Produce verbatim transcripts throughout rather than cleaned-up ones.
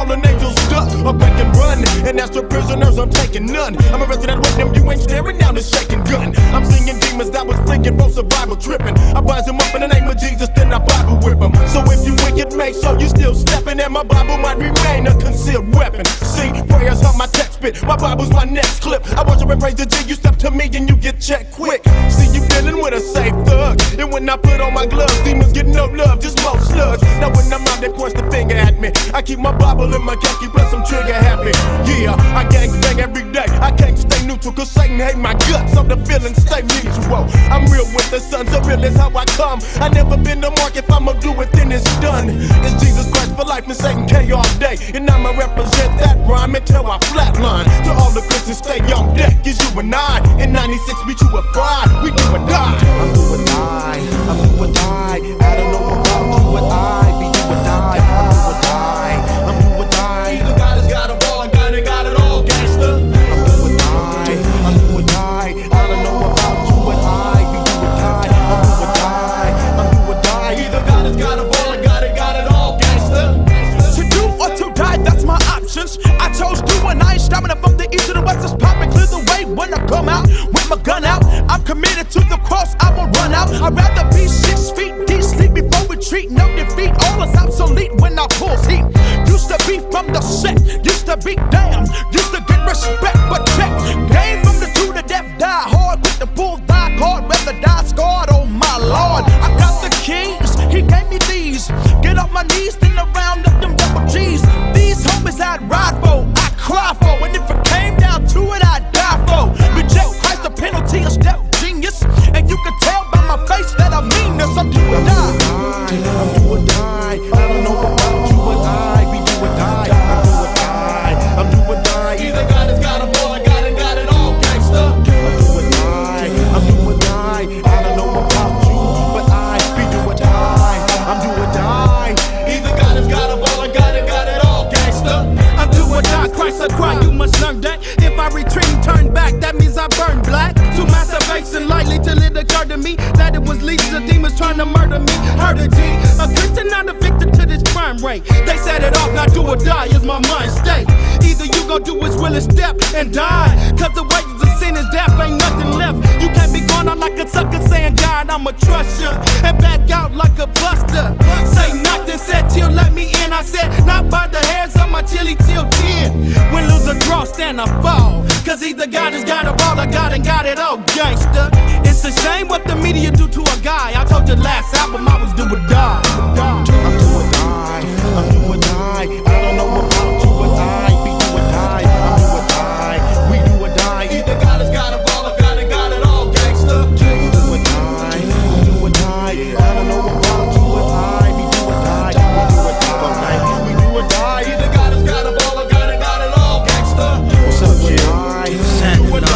fallen angels stuck, I back and run, and as the prisoners I'm taking none. I'm arrested at with them, you ain't staring down the shaking gun. I'm seeing demons that was fleeing from survival tripping. I rise them up in the name of Jesus, then I Bible whip them. So if you wicked, make sure you still stepping, and my Bible might remain a concealed weapon. See, prayers help my text spit, my Bible's my next clip. I worship and praise the G, you step to me and you get checked quick. See, you dealing with a safe thug, and when I put on my gloves, demons get no love, just more slugs. Now when I'm out, they point the finger at me. I keep my Bible in my khaki, plus I'm trigger happy. Yeah, I gang bang every day, I can't stay neutral, cause Satan hate my guts, so the feelings stay mutual. I'm real with the sun, so real is how I come. I never been to mark, if I'ma do it, then it's done. It's Jesus Christ for life and Satan K all day, and I'ma represent that rhyme until I flatline. To all the Christians, stay on deck, is you and I. In ninety-six, we true with pride, we do or die. I'm do or die, I'm do or die. I don't know about you and I, be do or die. I'm do or die, I'm do or die. Either God has got a ball and God ain't got it all, gangster. I'm do or die, I'm do or die. I don't know about you and I, be do or die. I'm do or die, I'm do or die. Either God has got a ball and God ain't got it all, gangster. To do or to die, that's my options. I chose to and I ain't stopping up from the east to the west. It's popping, clear the way when I come out with my gun out. I'm committed to the cross, I won't run out. I'd rather be six feet deep, sleep before retreat. No defeat, all is obsolete when I pull heat. Used to be from the set, used to be damn, used to get respect, but check. Game from the two to death, die hard with the bull die card. Rather die scarred, oh my lord. I got the keys, he gave me these. Get off my knees, then around up them double G's. These homies I'd ride for, I cry for. And if it came down to it, I'd die for. Reject Christ, the penalty is death, genius. And you can tell by my face that I mean this. I'm do or die. I'm do or die. I don't know about you and I, we do or die. I'm do or die. I'm do or die. Either God has got a ball and God ain't got it all, gangster. I'm do or die. I'm do or die. I don't know about you, but I be do or die. I'm do or die. Either God has got a ball and God ain't got it all, gangster. I'm do or die, Christ or cry, you must learn that. If I retreat and turn back, that means I burn black. To masturbation lightly till it occurred to me that it was legions of demons trying to murder me. Heard a G, a Christian not a victim to this crime rate. They set it off, now do or die is my mind state. Either you gon' do his will and step and die, cause the wages of sin is death, ain't nothing left. You can't be going on like a sucker saying, God, I'ma trust ya, and back out like a buster. Say nothing, said till let me in. I said, not by the hairs of my chili till ten. When lose or draw, stand or fall, cause either God has got a ball or God ain't got it all, gangster. It's a shame what the media do to a guy. I told you last album I was do or die. I'm do or die. I'm do or die. I don't know about you and I, be do or die. I'm do or die. We do or die. Either God has got a ball or God ain't got it all, gangster. Do or die. Do or die. I don't know about you and I, be do or die. We do or die. We do or die. Either God has got a ball or God ain't got it all, gangster. What's up, G? Do or die.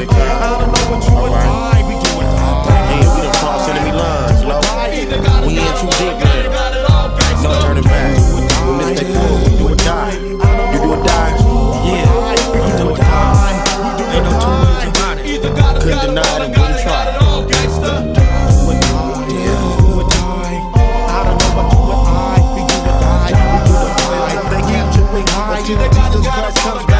I don't know what you and I, we do or die. Hey, we done crossed enemy lines, you know? We in too deep now. No turning back. From this day forward, we do or die. You do or die. Yeah, I'm do or die. Ain't no two ways about it. Couldn't deny it and wouldn't try. Thank you, Jesus Christ comes